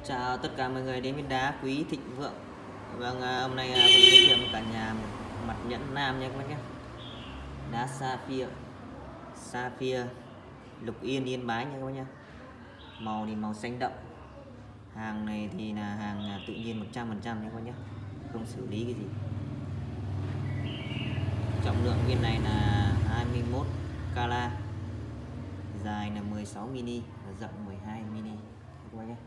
Chào tất cả mọi người đến với đá quý thịnh vượng. Vâng, hôm nay mình giới thiệu với cả nhà mặt nhẫn nam nha các bác nhé. Đá sapphire Lục Yên Bái nha các bác nhé. Màu thì màu xanh đậm. Hàng này thì là hàng tự nhiên 100% nha các bác nhé, không xử lý cái gì. Trọng lượng viên này là 21 carat, dài là 16 mm và rộng 12 mm các bác nhé.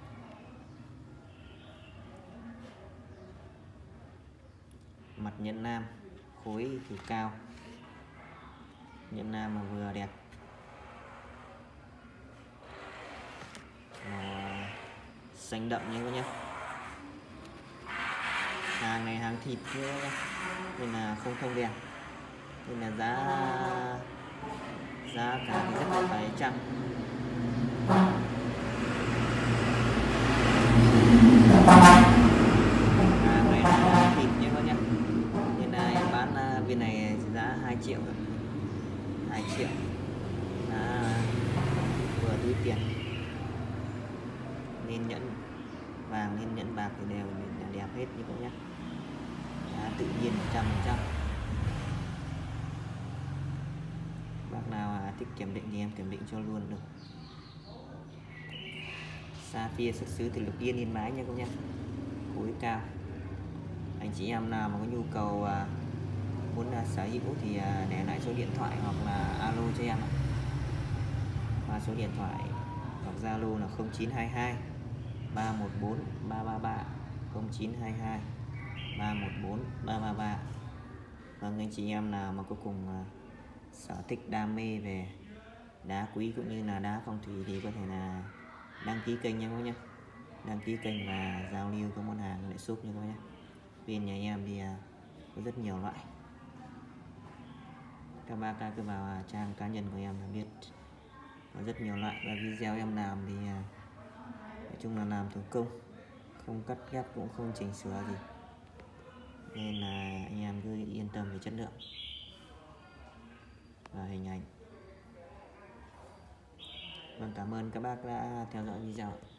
Mặt nhẫn nam, khối thì cao, nhẫn nam mà vừa đẹp, xanh đậm như các nhé. Hàng này hàng thịt nữa nên là không thông đèn, nên là giá cả thì rất là phải chăng. Hàng này là thịt nhé các nhé, nên là em bán viên này giá 2 triệu rồi. 2 triệu vừa túi tiền. Nên nhẫn vàng nên nhẫn bạc thì đều là đẹp hết như các nhé. Tự nhiên 100%. Bác nào thích kiểm định thì em kiểm định cho luôn được. Sapphire xuất xứ từ Lục Yên Bái nha các nhé, khối cao. Anh chị em nào mà có nhu cầu muốn sở hữu thì để lại số điện thoại hoặc là alo cho em. Và số điện thoại hoặc Zalo là 0922 314 333 0922 314 333. Vâng, anh chị em nào mà có cùng sở thích đam mê về đá quý cũng như là đá phong thủy thì có thể là đăng ký kênh nha các bác nhé. Đăng ký kênh và giao lưu các món hàng để shop nha các bác nhé. Bên nhà em thì có rất nhiều loại. Các bác cứ vào trang cá nhân của em là biết có rất nhiều loại, và video em làm thì nói chung là làm thủ công, không cắt ghép cũng không chỉnh sửa gì, nên là anh em cứ yên tâm về chất lượng và hình ảnh. Vâng, cảm ơn các bác đã theo dõi video.